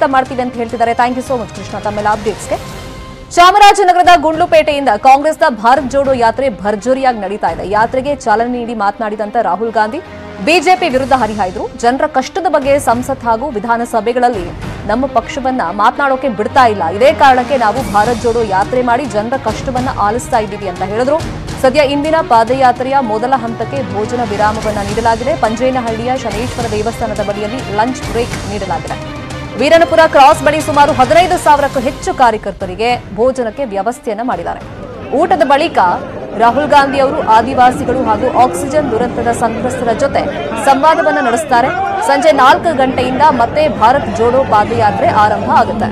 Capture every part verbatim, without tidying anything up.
ಖಂಡಿತ ಮಾಡ್ತೀವಿ ಅಂತ ಹೇಳ್ತಿದ್ದಾರೆ. Thank you so much Krishna ತಮ್ಮೆಲ್ಲ ಅಪ್ಡೇಟ್ಸ್ಗೆ. ಚಾಮರಾಜನಗರದ ಗುಂಡ್ಲುಪೇಟೆಯಿಂದ ಕಾಂಗ್ರೆಸ್ನ ಭಾರತ್ ಜೋಡೋ ಯಾತ್ರೆ ಭರ್ಜರಿಯಾಗಿ ನಡೀತಾ ಇದೆ. ಯಾತ್ರೆಗೆ ಚಾಲನೆ ನೀಡಿ ಮಾತನಾಡಿದಂತ ರಾಹುಲ್ ಗಾಂಧಿ ಬಿಜೆಪಿ ವಿರುದ್ಧ ಹರಿಹಾಯ್ದರು. ಜನರ ಕಷ್ಟದ ಬಗ್ಗೆ ಸಂಸತ್ ಹಾಗೂ ವಿಧಾನಸಭೆಗಳಲ್ಲಿ ನಮ್ಮ ಪಕ್ಷವನ್ನ ಮಾತನಾಡೋಕೆ ಬಿಡ್ತಾ ಇಲ್ಲ. ಇದೇ ಕಾರಣಕ್ಕೆ ನಾವು ಭಾರತ್ ಜೋಡೋ ಯಾತ್ರೆ ಮಾಡಿ ಜನರ ಕಷ್ಟವನ್ನ ಆಲಿಸ್ತಾ ಇದ್ದೀವಿ ಅಂತ ಹೇಳಿದ್ರು. ಸದ್ಯ ಇಂದಿನ ಪಾದಯಾತ್ರೆಯ ಮೊದಲ ಹಂತಕ್ಕೆ ಭೋಜನ ವಿರಾಮವನ್ನ ನೀಡಲಾಗಿದೆ. ಪಂಜೇನಹಳ್ಳಿಯ ಶನೇಶ್ವರ ದೇವಸ್ಥಾನದ ಬಳಿಯಲ್ಲಿ ಲಂಚ್ ಬ್ರೇಕ್ ನೀಡಲಾಗಿದೆ. ವೀರನಪುರ ಕ್ರಾಸ್ ಬಳಿ ಸುಮಾರು ಹದಿನೈದು ಸಾವಿರಕ್ಕೂ ಹೆಚ್ಚು ಕಾರ್ಯಕರ್ತರಿಗೆ ಭೋಜನಕ್ಕೆ ವ್ಯವಸ್ಥೆಯನ್ನ ಮಾಡಿದ್ದಾರೆ. ಊಟದ ಬಳಿಕ ರಾಹುಲ್ ಗಾಂಧಿ ಅವರು ಆದಿವಾಸಿಗಳು ಹಾಗೂ ಆಕ್ಸಿಜನ್ ದುರಂತದ ಸಂತ್ರಸ್ತರ ಜೊತೆ ಸಂವಾದವನ್ನ ನಡೆಸುತ್ತಾರೆ. ಸಂಜೆ ನಾಲ್ಕು ಗಂಟೆಯಿಂದ ಮತ್ತೆ ಭಾರತ್ ಜೋಡೋ ಪಾದಯಾತ್ರೆ ಆರಂಭ ಆಗುತ್ತೆ.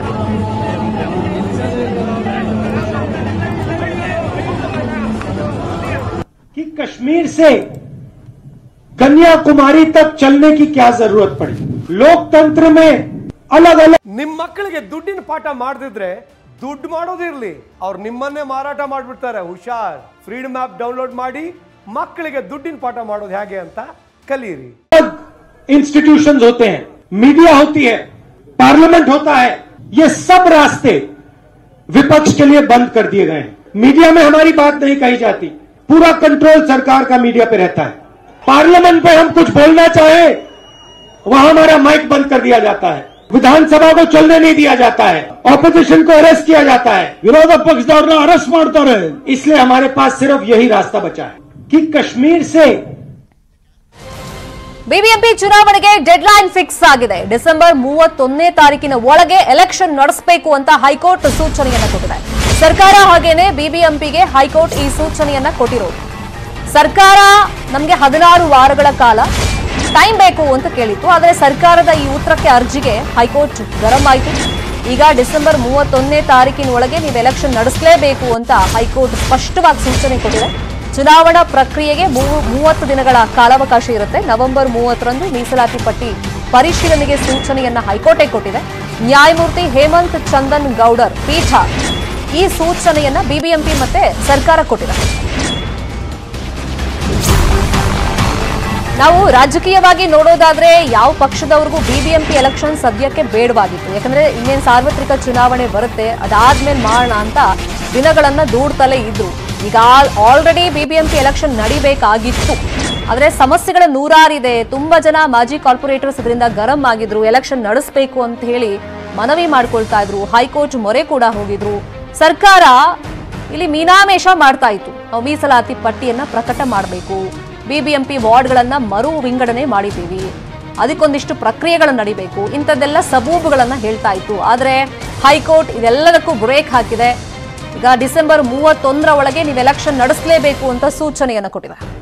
कि कश्मीर से कन्याकुमारी तक चलने की क्या जरूरत पड़ी? लोकतंत्र में अलग अलग ನಿಮ್ಮ ಮಕ್ಕಳಿಗೆ ದುಡ್ಡಿನ ಪಾಠ ಮಾಡದಿದ್ರೆ ದುಡ್ಡು ಮಾಡೋದಿರ್ಲಿ, ಅವ್ರು ನಿಮ್ಮನ್ನೇ ಮಾರಾಟ ಮಾಡ್ಬಿಡ್ತಾರೆ. ಹುಷಾರ್. ಫ್ರೀಡಮ್ ಆಪ್ ಡೌನ್ಲೋಡ್ ಮಾಡಿ ಮಕ್ಕಳಿಗೆ ದುಡ್ಡಿನ ಪಾಠ ಮಾಡೋದು ಹೇಗೆ ಅಂತ ಕಲಿಯಿರಿ. इंस्टीट्यूशंस होते हैं, मीडिया होती है, पार्लियामेंट होता है, ये सब रास्ते विपक्ष के लिए बंद कर दिए गए हैं. मीडिया में हमारी बात नहीं कही जाती, पूरा कंट्रोल सरकार का मीडिया पे रहता है. पार्लियामेंट पे हम कुछ बोलना चाहे वहां हमारा माइक बंद कर दिया जाता है. विधानसभा को चलने नहीं दिया जाता है. ऑपोजिशन को अरेस्ट किया जाता है. विरोध पक्षधर अरेस्ट मारता रहे. इसलिए हमारे पास सिर्फ यही रास्ता बचा है कि कश्मीर से ಬಿಬಿಎಂಪಿ ಚುನಾವಣೆಗೆ ಡೆಡ್ ಲೈನ್ ಫಿಕ್ಸ್ ಆಗಿದೆ. ಡಿಸೆಂಬರ್ ಮೂವತ್ತೊಂದನೇ ತಾರೀಕಿನ ಒಳಗೆ ಎಲೆಕ್ಷನ್ ನಡೆಸಬೇಕು ಅಂತ ಹೈಕೋರ್ಟ್ ಸೂಚನೆಯನ್ನ ಕೊಟ್ಟಿದೆ. ಸರ್ಕಾರ ಹಾಗೇನೆ ಬಿಬಿಎಂಪಿಗೆ ಹೈಕೋರ್ಟ್ ಈ ಸೂಚನೆಯನ್ನ ಕೊಟ್ಟಿರೋದು. ಸರ್ಕಾರ ನಮಗೆ ಹದಿನಾರು ವಾರಗಳ ಕಾಲ ಟೈಮ್ ಬೇಕು ಅಂತ ಕೇಳಿತ್ತು. ಆದರೆ ಸರ್ಕಾರದ ಈ ಉತ್ತರಕ್ಕೆ ಅರ್ಜಿಗೆ ಹೈಕೋರ್ಟ್ ಗರಂ ಆಯಿತು. ಈಗ ಡಿಸೆಂಬರ್ ಮೂವತ್ತೊಂದನೇ ತಾರೀಕಿನ ಒಳಗೆ ನೀವು ಎಲೆಕ್ಷನ್ ನಡೆಸಲೇಬೇಕು ಅಂತ ಹೈಕೋರ್ಟ್ ಸ್ಪಷ್ಟವಾಗಿ ಸೂಚನೆ ಕೊಟ್ಟಿದೆ. ಚುನಾವಣಾ ಪ್ರಕ್ರಿಯೆಗೆ ಮೂವತ್ತು ದಿನಗಳ ಕಾಲಾವಕಾಶ ಇರುತ್ತೆ. ನವೆಂಬರ್ ಮೂವತ್ತರಂದು ಮೀಸಲಾತಿ ಪಟ್ಟಿ ಪರಿಶೀಲನೆಗೆ ಸೂಚನೆಯನ್ನ ಹೈಕೋರ್ಟೇ ಕೊಟ್ಟಿದೆ. ನ್ಯಾಯಮೂರ್ತಿ ಹೇಮಂತ್ ಚಂದನ್ ಗೌಡರ್ ಪೀಠ ಈ ಸೂಚನೆಯನ್ನ ಬಿಬಿಎಂಪಿ ಮತ್ತೆ ಸರ್ಕಾರ ಕೊಟ್ಟಿದೆ. ನಾವು ರಾಜಕೀಯವಾಗಿ ನೋಡೋದಾದ್ರೆ ಯಾವ ಪಕ್ಷದವರೆಗೂ ಬಿಬಿಎಂಪಿ ಎಲೆಕ್ಷನ್ ಸದ್ಯಕ್ಕೆ ಬೇಡವಾಗಿತ್ತು. ಯಾಕಂದ್ರೆ ಇನ್ನೇನು ಸಾರ್ವತ್ರಿಕ ಚುನಾವಣೆ ಬರುತ್ತೆ, ಅದಾದ್ಮೇಲೆ ಮಾಡೋಣ ಅಂತ ದಿನಗಳನ್ನ ದೂಡ್ತಲೇ ಇದ್ರು. ಈಗ ಆಲ್ರೆಡಿ ಬಿಬಿಎಂಪಿ ಎಲೆಕ್ಷನ್ ನಡಿಬೇಕಾಗಿತ್ತು. ಆದ್ರೆ ಸಮಸ್ಯೆಗಳ ನೂರಾರಿದೆ. ತುಂಬಾ ಜನ ಮಾಜಿ ಕಾರ್ಪೊರೇಟರ್ಸ್ ಇದರಿಂದ ಗರಂ ಆಗಿದ್ರು. ಎಲೆಕ್ಷನ್ ನಡೆಸಬೇಕು ಅಂತ ಹೇಳಿ ಮನವಿ ಮಾಡ್ಕೊಳ್ತಾ ಇದ್ರು. ಹೈಕೋರ್ಟ್ ಮೊರೆ ಕೂಡ ಹೋಗಿದ್ರು. ಸರ್ಕಾರ ಇಲ್ಲಿ ಮೀನಾಮೇಷ ಮಾಡ್ತಾ ಇತ್ತು. ನಾವು ಮೀಸಲಾತಿ ಪಟ್ಟಿಯನ್ನ ಪ್ರಕಟ ಮಾಡಬೇಕು, ಬಿಬಿಎಂಪಿ ವಾರ್ಡ್ಗಳನ್ನ ಮರು ವಿಂಗಡಣೆ ಮಾಡಿದ್ದೀವಿ, ಅದಕ್ಕೊಂದಿಷ್ಟು ಪ್ರಕ್ರಿಯೆಗಳು ನಡಿಬೇಕು, ಇಂಥದ್ದೆಲ್ಲ ಸಬೂಬುಗಳನ್ನ ಹೇಳ್ತಾ ಇತ್ತು. ಆದ್ರೆ ಹೈಕೋರ್ಟ್ ಇದೆಲ್ಲದಕ್ಕೂ ಬ್ರೇಕ್ ಹಾಕಿದೆ. ಈಗ ಡಿಸೆಂಬರ್ ಮೂವತ್ತೊಂದರ ಒಳಗೆ ನೀವು ಎಲೆಕ್ಷನ್ ನಡೆಸಲೇಬೇಕು ಅಂತ ಸೂಚನೆಯನ್ನು ಕೊಟ್ಟಿದೆ.